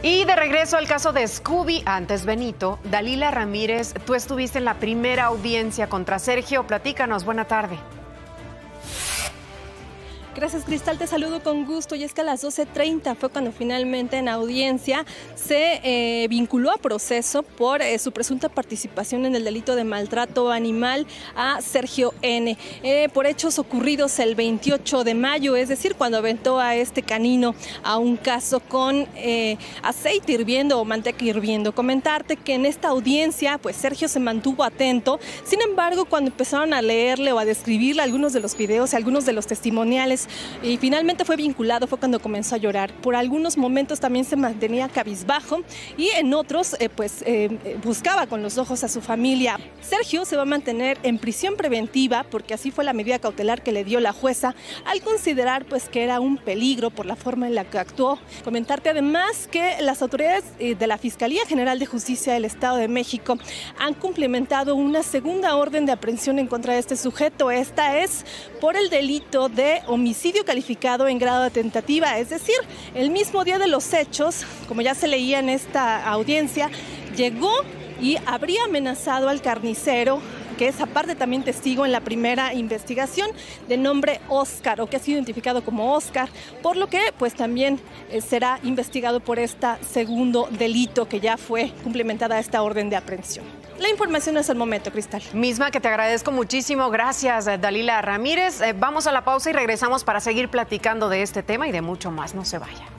Y de regreso al caso de Scooby, antes Benito, Dalila Ramírez, tú estuviste en la primera audiencia contra Sergio. Platícanos, buena tarde. Gracias, Cristal, te saludo con gusto. Y es que a las 12:30 fue cuando finalmente en audiencia se vinculó a proceso por su presunta participación en el delito de maltrato animal a Sergio N. Por hechos ocurridos el 28 de mayo, es decir, cuando aventó a este canino a un caso con aceite hirviendo o manteca hirviendo. Comentarte que en esta audiencia, pues Sergio se mantuvo atento. Sin embargo, cuando empezaron a leerle o a describirle algunos de los videos y algunos de los testimoniales, y finalmente fue vinculado, fue cuando comenzó a llorar. Por algunos momentos también se mantenía cabizbajo y en otros buscaba con los ojos a su familia. Sergio se va a mantener en prisión preventiva porque así fue la medida cautelar que le dio la jueza al considerar pues que era un peligro por la forma en la que actuó. Comentarte además que las autoridades de la Fiscalía General de Justicia del Estado de México han cumplimentado una segunda orden de aprehensión en contra de este sujeto. Esta es por el delito de homicidio calificado en grado de tentativa, es decir, el mismo día de los hechos, como ya se leía en esta audiencia, llegó y habría amenazado al carnicero, que es aparte también testigo en la primera investigación, de nombre Oscar, o que ha sido identificado como Oscar, por lo que pues también será investigado por este segundo delito que ya fue cumplimentada esta orden de aprehensión. La información es el momento, Cristal. Misma que te agradezco muchísimo. Gracias, Dalila Ramírez. Vamos a la pausa y regresamos para seguir platicando de este tema y de mucho más. No se vaya.